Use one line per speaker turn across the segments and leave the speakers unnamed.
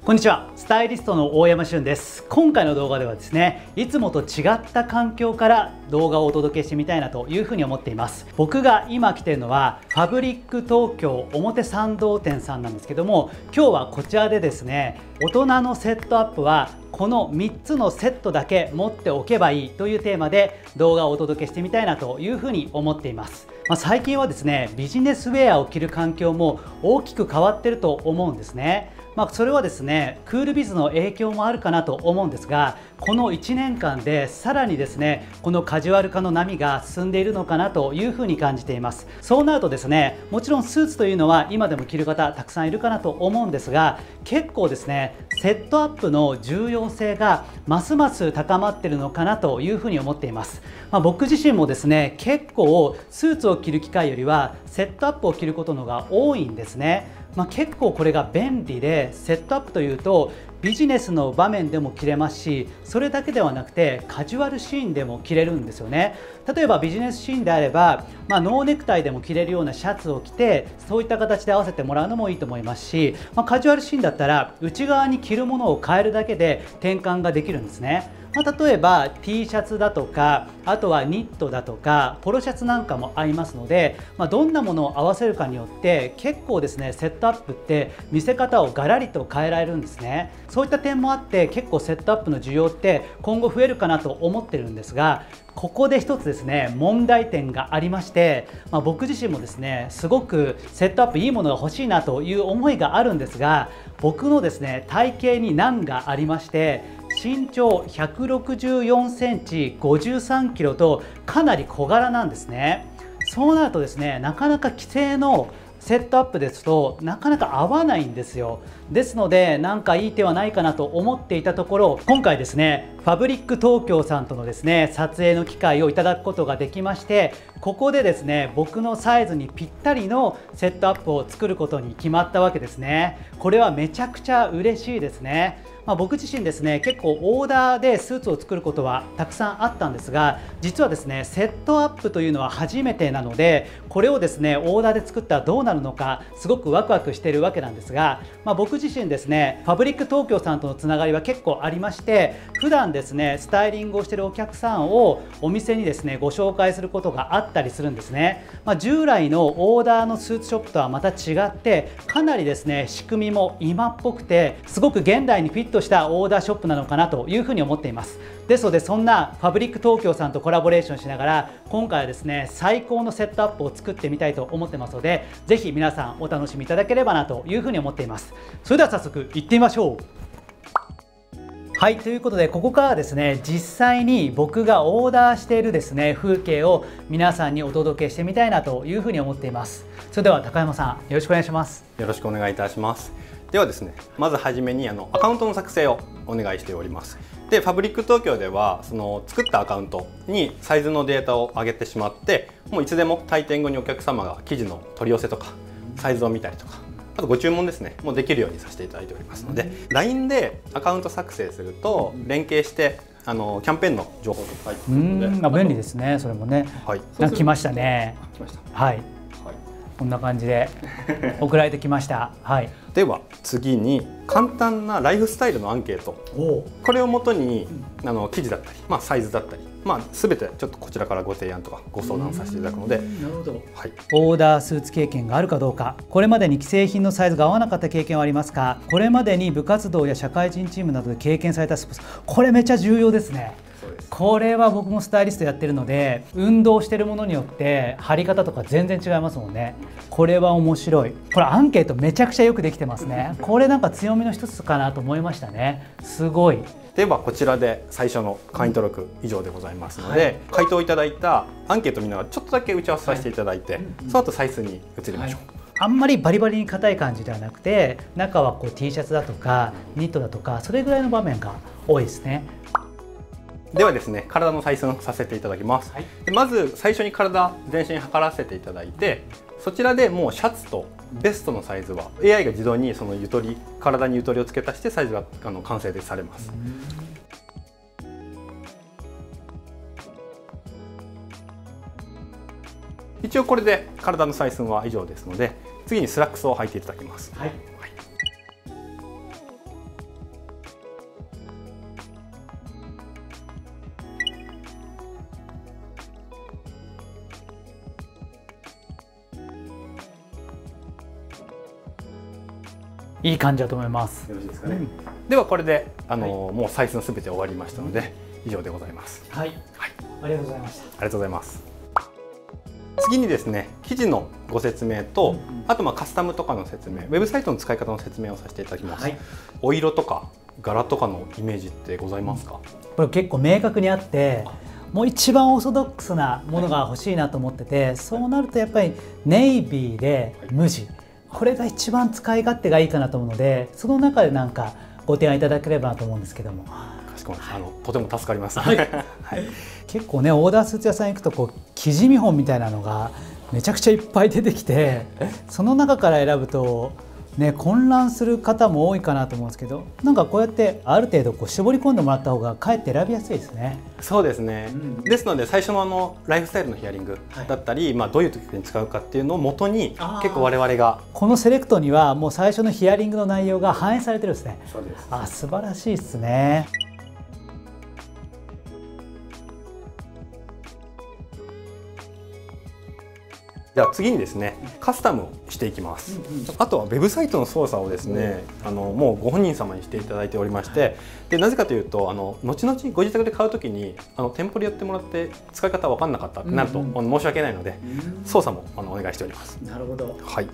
こんにちは、スタイリストの大山俊です。今回の動画ではですね、いつもと違った環境から動画をお届けしてみたいなというふうに思っています。僕が今来ているのはファブリック東京表参道店さんなんですけども、今日はこちらでですね、大人のセットアップはこの3つのセットだけ持っておけばいいというテーマで動画をお届けしてみたいなというふうに思っています。最近はですね、ビジネスウェアを着る環境も大きく変わってると思うんですね。それはですね、クールビズの影響もあるかなと思うんですが、この1年間でさらにですね、このカジュアル化の波が進んでいるのかなというふうに感じています。そうなるとですね、もちろんスーツというのは今でも着る方たくさんいるかなと思うんですが、結構ですね、セットアップの重要性がますます高まっているのかなというふうに思っています。僕自身もですね、結構スーツを着る機会よりはセットアップを着ることのが多いんですね。結構これが便利で、セットアップというとビジネスの場面でも着れますし、それだけではなくてカジュアルシーンでも着れるんですよね。例えばビジネスシーンであれば、ノーネクタイでも着れるようなシャツを着て、そういった形で合わせてもらうのもいいと思いますし、カジュアルシーンだったら内側に着るものを変えるだけで転換ができるんですね。例えば T シャツだとか、あとはニットだとかポロシャツなんかも合いますので、どんなものを合わせるかによって結構ですね、セットアップって見せ方をガラリと変えられるんですね。そういった点もあって結構セットアップの需要って今後増えるかなと思ってるんですが、ここで一つですね、問題点がありまして、僕自身もですね、すごくセットアップいいものが欲しいなという思いがあるんですが、僕のですね、体型に難がありまして、身長164センチ53キロとかなり小柄なんですね。そうなるとですね、なかなか既定のセットアップですとなかなか合わないんですよ。ですので、なんかいい手はないかなと思っていたところ、今回ですね、ファブリック東京さんとのですね、撮影の機会をいただくことができまして、ここでですね、僕のサイズにぴったりのセットアップを作ることに決まったわけですね。これはめちゃくちゃ嬉しいですね。僕自身ですね、結構オーダーでスーツを作ることはたくさんあったんですが、実はですね、セットアップというのは初めてなので、これをですね、オーダーで作ったらどうなるのかすごくワクワクしているわけなんですが、僕自身ですね、ファブリック東京さんとのつながりは結構ありまして、普段ですね、スタイリングをしているお客さんをお店にですね、ご紹介することがあったりするんですね。従来のオーダーのスーツショップとはまた違って、かなりですね、仕組みも今っぽくて、すごく現代にフィットしたオーダーショップなのかなというふうに思っています。ですので、そんなファブリック東京さんとコラボレーションしながら、今回はですね、最高のセットアップを作ってみたいと思ってますので、ぜひ皆さんお楽しみいただければなというふうに思っています。それでは早速行ってみましょう。はい、ということで、ここからはですね、実際に僕がオーダーしているですね、風景を皆さんにお届けしてみたいなというふうに思っています。それでは高山さん、よろしくお願いします。
よろしくお願いいたします。ではですね、まずはじめにアカウントの作成をお願いしております。で、ファブリック東京ではその作ったアカウントにサイズのデータを上げてしまって、もういつでも退店後にお客様が生地の取り寄せとかサイズを見たりとか、あとご注文ですね、もうできるようにさせていただいておりますので、LINE でアカウント作成すると連携してキャンペーンの情報とか入ってくるので、
便利ですね。それもね、はい、なんか来ましたね。
来ました。
はい、こんな感じで送られてきました。はい。
では次に簡単なライフスタイルのアンケート、これをもとに記事だったり、サイズだったり、全てちょっとこちらからご提案とかご相談させていただくので、
なるほど、はい、オーダースーツ経験があるかどうか、これまでに既製品のサイズが合わなかった経験はありますか、これまでに部活動や社会人チームなどで経験されたスポーツ、これめっちゃ重要ですね。これは僕もスタイリストやってるので、運動してるものによって貼り方とか全然違いますもんね。これは面白い。これアンケートめちゃくちゃよくできてますね。これなんか強みの一つかなと思いましたね。すごい。
ではこちらで最初の会員登録以上でございますので、回答いただいたアンケート見ながらちょっとだけ打ち合わせさせていただいて、その後採寸に移りましょう。
あんまりバリバリに硬い感じではなくて、中はこう T シャツだとかニットだとか、それぐらいの場面が多いですね。
ではですね、体の採寸させていただきます。でまず最初に体全身測らせていただいて、そちらでもうシャツとベストのサイズは AI が自動にそのゆとり、体にゆとりをつけ足してサイズが完成でされます。一応これで体の採寸は以上ですので、次にスラックスを履いていただきます。はい、
いい感じだと思います。
よろしいですかね。ではこれでもうサイズのすべて終わりましたので以上でございます。
はい、ありがとうございました。
ありがとうございます。次にですね、生地のご説明と、あとカスタムとかの説明、ウェブサイトの使い方の説明をさせていただきます。お色とか柄とかのイメージってございますか？
これ結構明確にあって、もう一番オーソドックスなものが欲しいなと思ってて、そうなるとやっぱりネイビーで無地、これが一番使い勝手がいいかなと思うので、その中でなんかご提案いただければなと思うんですけども。
かしこまりました。とても助かります。
結構ね、オーダースーツ屋さん行くと生地見本みたいなのがめちゃくちゃいっぱい出てきて、その中から選ぶとね、混乱する方も多いかなと思うんですけど、なんかこうやってある程度絞り込んでもらった方がかえって選びやすいですね。
そうですね、ですので最初のライフスタイルのヒアリングだったり、どういう時に使うかっていうのを元に結構我々が
このセレクトにはもう最初のヒアリングの内容が反映されてるんですね。
そうです。
素晴らしいですね。
じゃあ次にですね、カスタムをしていきます。あとはウェブサイトの操作をですね、もうご本人様にしていただいておりまして、でなぜかというと後々ご自宅で買うときに店舗でやってもらって使い方分かんなかったってなると申し訳ないので、操作もお願いしております。
なるほど。
はい。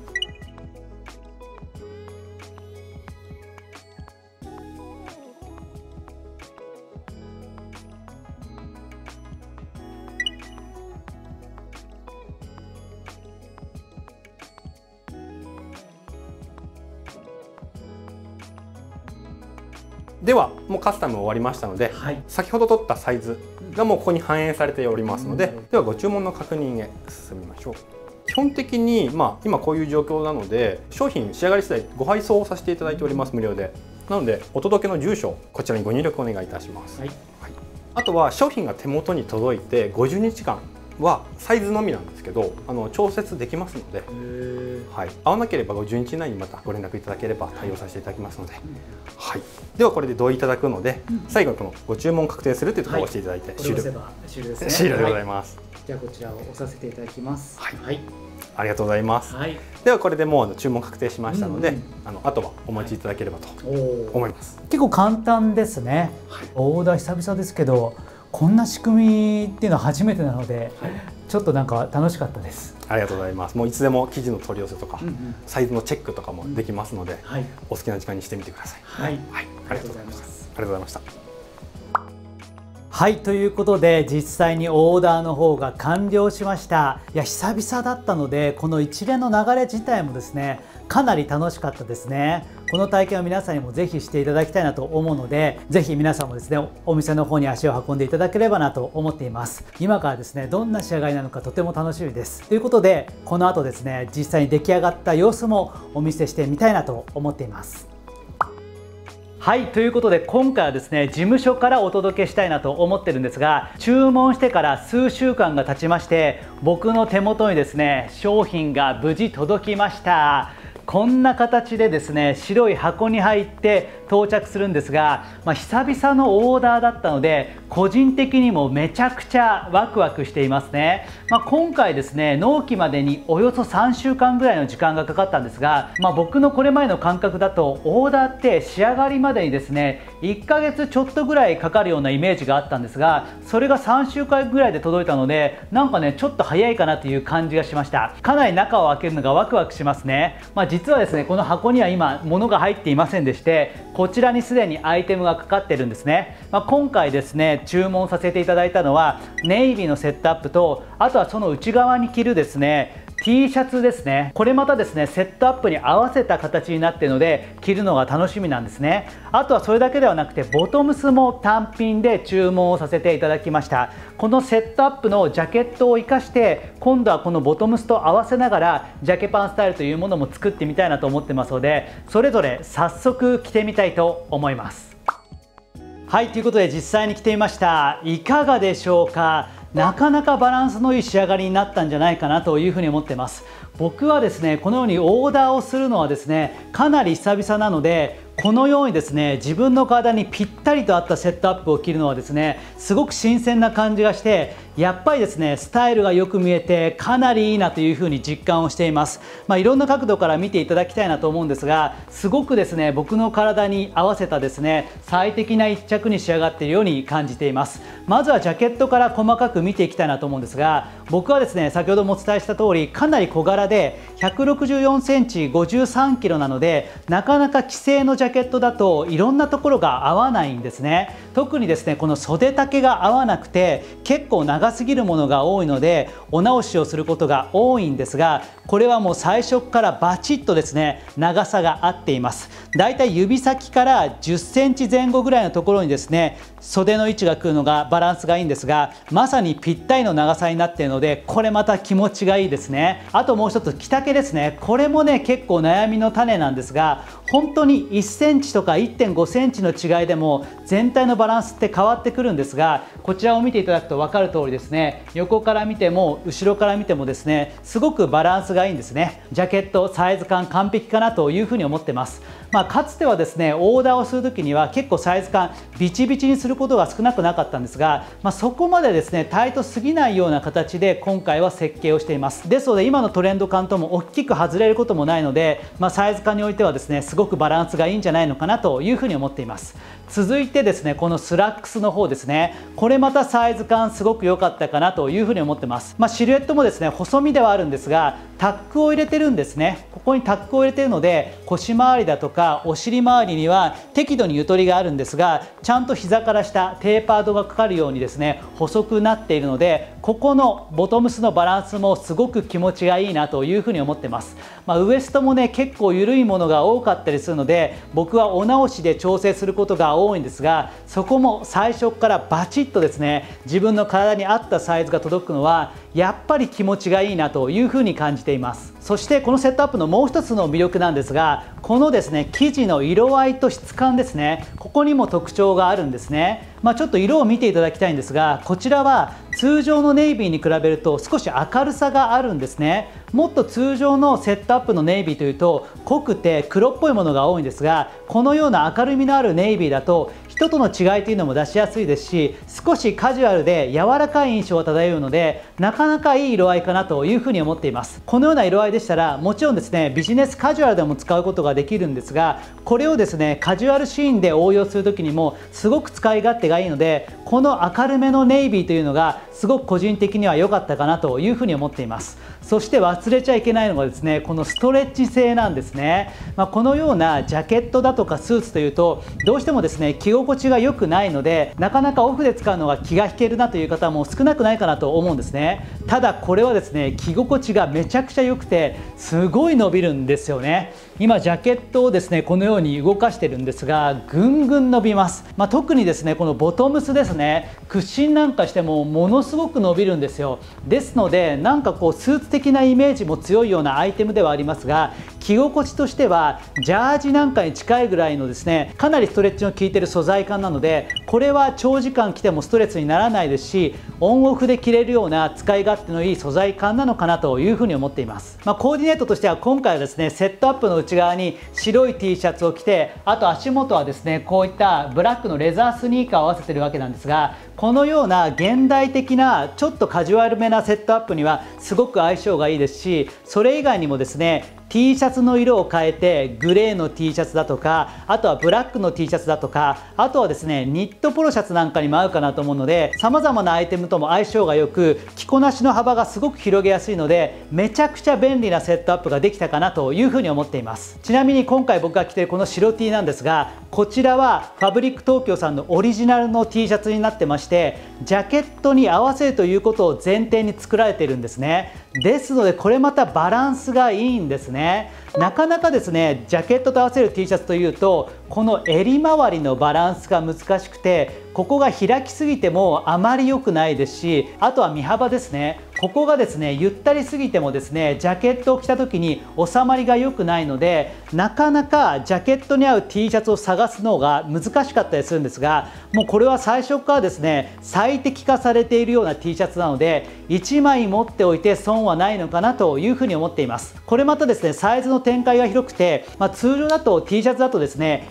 ではもうカスタム終わりましたので、先ほど取ったサイズがもうここに反映されておりますので、ではご注文の確認へ進みましょう。基本的に、今こういう状況なので商品仕上がり次第ご配送をさせていただいております、無料で。なのでお届けの住所こちらにご入力お願いいたします。あとは商品が手元に届いて50日間はサイズのみなんですけど調節できますので、合わなければ50日以内にまたご連絡いただければ対応させていただきますので、ではこれで同意いただくので、最後にこのご注文確定するというところを押していただいて終了ですね。終了でございます。
じゃあこちらを押させていただきます。
ありがとうございます。ではこれでもう注文確定しましたので、あとはお待ちいただければと思います。
結構簡単ですね。オーダー久々ですけど、こんな仕組みっていうのは初めてなので、ちょっとなんか楽しかったです。
ありがとうございます。もういつでも生地の取り寄せとか、サイズのチェックとかもできますので、お好きな時間にしてみてください。ありがとうございます。ありがとうございました。
ということで実際にオーダーの方が完了しました。いや久々だったので、この一連の流れ自体もですね、かなり楽しかったですね。この体験は皆さんにもぜひしていただきたいなと思うので、ぜひ皆さんもですね、お店の方に足を運んでいただければなと思っています。今からですね、どんな仕上がりなのかとても楽しみです。ということで、この後ですね、実際に出来上がった様子もお見せしてみたいなと思っています。ということで今回はですね、事務所からお届けしたいなと思ってるんですが、注文してから数週間が経ちまして、僕の手元にですね、商品が無事届きました。こんな形でですね、白い箱に入って到着するんですが、久々のオーダーだったので個人的にもめちゃくちゃワクワクしていますね。今回ですね、納期までにおよそ3週間ぐらいの時間がかかったんですが、僕のこれまでの感覚だとオーダーって仕上がりまでにですね1ヶ月ちょっとぐらいかかるようなイメージがあったんですが、それが3週間ぐらいで届いたので、なんかねちょっと早いかなという感じがしました。かなり中を開けるのがワクワクしますね。実はですね、この箱には今物が入っていませんでして、こちらにすでにアイテムがかかってるんですね。今回ですね注文させていただいたのはネイビーのセットアップと、あとはその内側に着るですねT シャツですね。これまたですねセットアップに合わせた形になっているので着るのが楽しみなんですね。あとはそれだけではなくてボトムスも単品で注文をさせていただきました。このセットアップのジャケットを生かして今度はこのボトムスと合わせながらジャケパンスタイルというものも作ってみたいなと思ってますので、それぞれ早速着てみたいと思います。ということで実際に着てみました。いかがでしょうか。なかなかバランスのいい仕上がりになったんじゃないかなというふうに思ってます。僕はですねこのようにオーダーをするのはですねかなり久々なので、 このようにですね、自分の体にぴったりと合ったセットアップを着るのはですね、すごく新鮮な感じがして、やっぱりですね、スタイルがよく見えてかなりいいなというふうに実感をしています。いろんな角度から見ていただきたいなと思うんですが、すごくですね、僕の体に合わせたですね、最適な一着に仕上がっているように感じています。まずはジャケットから細かく見ていきたいなと思うんですが、僕はですね、先ほどもお伝えした通り、かなり小柄で164センチ53キロなので、なかなか既製のジャケットだといろんなところが合わないんですね。特にですね、この袖丈が合わなくて結構長すぎるものが多いので、お直しをすることが多いんですが、これはもう最初からバチッとですね、長さが合っています。だいたい指先から10センチ前後ぐらいのところにですね、袖の位置が来るのがバランスがいいんですが、まさにぴったりの長さになっているので、これまた気持ちがいいですね。あともう一つ、着丈ですね。これもね、結構悩みの種なんですが、本当に1センチとか 1.5 センチの違いでも全体のバランスって変わってくるんですが、こちらを見ていただくと分かる通りですね、横から見ても後ろから見てもですね、すごくバランスがいいんですね。ジャケットサイズ感完璧かなというふうに思ってます。かつてはですね、オーダーをする時には結構サイズ感ビチビチにすることが少なくなかったんですが、そこまでですね、タイトすぎないような形で今回は設計をしています。ですので今のトレンド感とも大きく外れることもないので、サイズ感においてはですね、すごくバランスがいいんじゃないのかなというふうに思っています。続いてですね、このスラックスの方ですね、これまたサイズ感すごく良かったかなというふうに思ってます。シルエットもですね、細身ではあるんですが、タックを入れてるんですね。ここにタックを入れてるので、腰回りだとかお尻回りには適度にゆとりがあるんですが、ちゃんと膝から下テーパードがかかるようにですね、細くなっているので、ここのボトムスのバランスもすごく気持ちがいいなというふうに思ってます。ウエストもね、結構緩いものが多かったりするので、僕はお直しで調整することが多いんですが、そこも最初からバチッとですね、自分の体に合ったサイズが届くのはやっぱり気持ちがいいなというふうに感じています。そしてこのセットアップのもう一つの魅力なんですが、このですね、生地の色合いと質感ですね、ここにも特徴があるんですね。ちょっと色を見ていただきたいんですが、こちらは通常のネイビーに比べると少し明るさがあるんですね。もっと通常のセットアップのネイビーというと濃くて黒っぽいものが多いんですが、このような明るみのあるネイビーだと人との違いというのも出しやすいですし、少しカジュアルで柔らかい印象を漂うので、なかなかいい色合いかなというふうに思っています。このような色合いでしたら、もちろんですね、ビジネスカジュアルでも使うことができるんですが、これをですね、カジュアルシーンで応用する時にもすごく使い勝手がいいので、この明るめのネイビーというのがすごく個人的には良かったかなというふうに思っています。そして忘れちゃいけないのがですね、このストレッチ性なんですね。このようなジャケットだとかスーツというとどうしてもですね、着心地が良くないので、なかなかオフで使うのが気が引けるなという方も少なくないかなと思うんですね。ただこれはですね、着心地がめちゃくちゃ良くてすごい伸びるんですよね。今ジャケットをですね、このように動かしてるんですが、ぐんぐん伸びます。特にですね、このボトムスですね、屈伸なんかしてもものすごく伸びるんですよ。ですので、なんかこうスーツ的なイメージも強いようなアイテムではありますが、着心地としてはジャージなんかに近いぐらいのですね、かなりストレッチの効いてる素材感なので、これは長時間着てもストレスにならないですし、オンオフで着れるような使い勝手のいい素材感なのかなというふうに思っています。コーディネートとしては今回はですね、セットアップの内側に白い T シャツを着て、あと足元はですね、こういったブラックのレザースニーカーを合わせてるわけなんですが、このような現代的なちょっとカジュアルめなセットアップにはすごく相性がいいですし、それ以外にもですね、T シャツの色を変えてグレーの T シャツだとか、あとはブラックの T シャツだとか、あとはですね、ニットポロシャツなんかにも合うかなと思うので、様々なアイテムとも相性が良く、着こなしの幅がすごく広げやすいので、めちゃくちゃ便利なセットアップができたかなというふうに思っています。ちなみに今回僕が着ているこの白 T なんですが、こちらはファブリック東京さんのオリジナルの T シャツになってまして、ジャケットに合わせるということを前提に作られているんですね。ですのでこれまたバランスがいいんですね。なかなかですね、ジャケットと合わせる T シャツというと、この襟周りのバランスが難しくて、ここが開きすぎてもあまり良くないですし、あとは身幅ですね、 ここがですねゆったりすぎてもですねジャケットを着た時に収まりが良くないので、なかなかジャケットに合う T シャツを探すのが難しかったりするんですが、もうこれは最初からですね最適化されているような T シャツなので、1枚持っておいて損はないのかなというふうに思っています。これまたですねサイズの展開が広くて、通常だと T シャツだとですね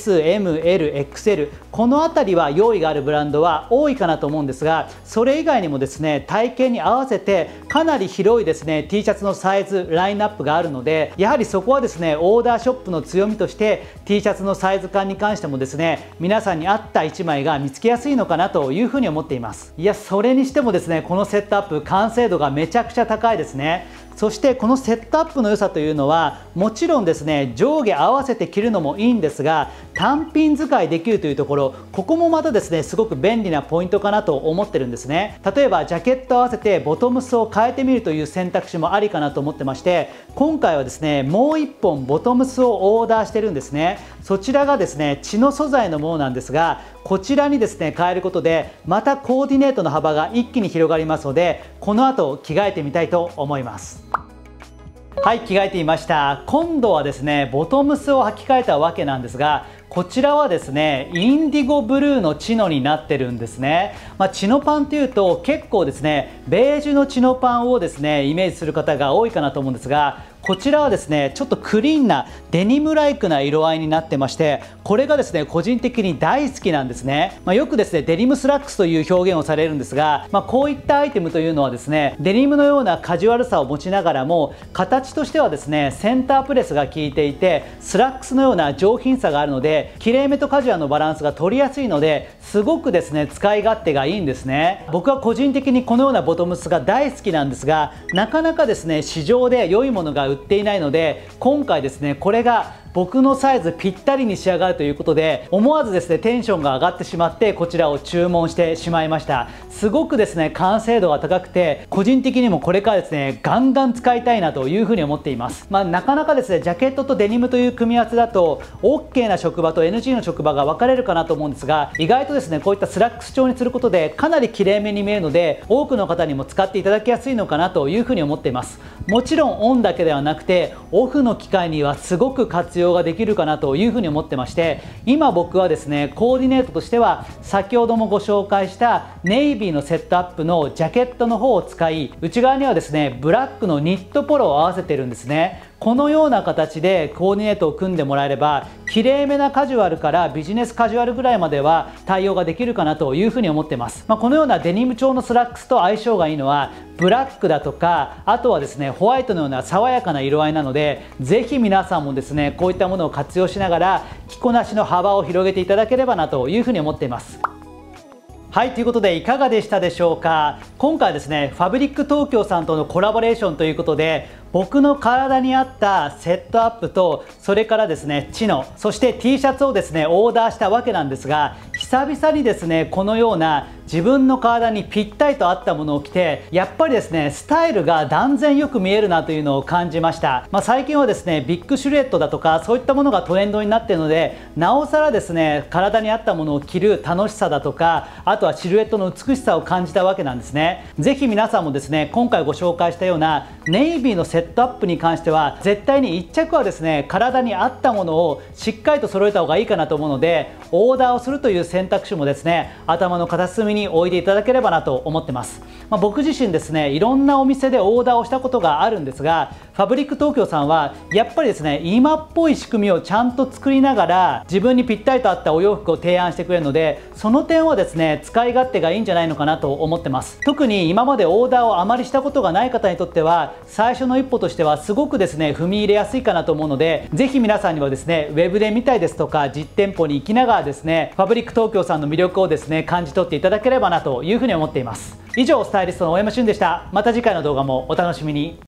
S、M、L、XL この辺りは用意があるブランドは多いかなと思うんですが、それ以外にもですね体型に合わせてかなり広いですね T シャツのサイズラインナップがあるので、やはりそこはですねオーダーショップの強みとして T シャツのサイズ感に関してもですね皆さんに合った1枚が見つけやすいのかなというふうに思っています。いや、それにしてもですねこのセットアップ完成度がめちゃくちゃ高いですね。そしてこのセットアップの良さというのは、もちろんですね上下合わせて着るのもいいんですが、単品使いできるというところ、ここもまたですねすごく便利なポイントかなと思ってるんですね。例えばジャケット合わせてボトムスを変えてみるという選択肢もありかなと思ってまして、今回はですねもう1本ボトムスをオーダーしてるんですね。そちらがですね血の素材のものなんですが、こちらにですね変えることでまたコーディネートの幅が一気に広がりますので、この後着替えてみたいと思います。はい、着替えていました。今度はですねボトムスを履き替えたわけなんですが、こちらはですねインディゴブルーのチノになってるんですね。チノパンというと結構ですねベージュのチノパンをですねイメージする方が多いかなと思うんですが、こちらはですねちょっとクリーンなデニムライクな色合いになってまして、これがですね個人的に大好きなんですね。よくですねデニムスラックスという表現をされるんですが、こういったアイテムというのはですねデニムのようなカジュアルさを持ちながらも、形としてはですねセンタープレスが効いていてスラックスのような上品さがあるので、きれいめとカジュアルのバランスが取りやすいので、すごくですね使い勝手がいいんですね。僕は個人的にこのようなボトムスが大好きなんですが、なかなかですね市場で良いものが売っていないので、今回ですねこれが僕のサイズぴったりに仕上がるということで、思わずですねテンションが上がってしまってこちらを注文してしまいました。すごくですね完成度が高くて、個人的にもこれからですねガンガン使いたいなというふうに思っています。なかなかですねジャケットとデニムという組み合わせだと OK な職場と NG の職場が分かれるかなと思うんですが、意外とですねこういったスラックス調にすることでかなりきれいめに見えるので、多くの方にも使っていただきやすいのかなというふうに思っています。もちろんオンだけではなくてオフの機会にはすごく活用ができるかなというふうに思ってまして、今僕はですねコーディネートとしては先ほどもご紹介したネイビーのセットアップのジャケットの方を使い、内側にはですねブラックのニットポロを合わせてるんですね。このような形でコーディネートを組んでもらえれば、きれいめなカジュアルからビジネスカジュアルぐらいまでは対応ができるかなというふうに思ってます。このようなデニム調のスラックスと相性がいいのはブラックだとか、あとはですねホワイトのような爽やかな色合いなので、ぜひ皆さんもですねこういったものを活用しながら着こなしの幅を広げていただければなというふうに思っています。はい、ということでいかがでしたでしょうか。今回はですねファブリック東京さんとのコラボレーションということで、僕の体に合ったセットアップと、それからですねチノ、そして T シャツをですねオーダーしたわけなんですが、久々にですねこのような自分の体にぴったりと合ったものを着て、やっぱりですねスタイルが断然よく見えるなというのを感じました。最近はですねビッグシルエットだとかそういったものがトレンドになっているので、なおさらですね体に合ったものを着る楽しさだとか、あとはシルエットの美しさを感じたわけなんですね。ぜひ皆さんもですね今回ご紹介したようなネイビーのセットアップに関しては、絶対に1着はですね体に合ったものをしっかりと揃えた方がいいかなと思うので、オーダーをするという選択肢もですね頭の片隅に置いていただければなと思ってます。僕自身ですねいろんなお店でオーダーをしたことがあるんですが、ファブリック東京さんはやっぱりですね今っぽい仕組みをちゃんと作りながら自分にぴったりと合ったお洋服を提案してくれるので、その点はですね使い勝手がいいんじゃないのかなと思ってます。特に今までオーダーをあまりしたことがない方にとっては、最初の一歩としてはすごくですね踏み入れやすいかなと思うので、ぜひ皆さんにはですねウェブで見たりですとか実店舗に行きながらですねファブリック東京さんの魅力をですね感じ取っていただければなというふうに思っています。以上、スタイリストの大山俊でした。また次回の動画もお楽しみに。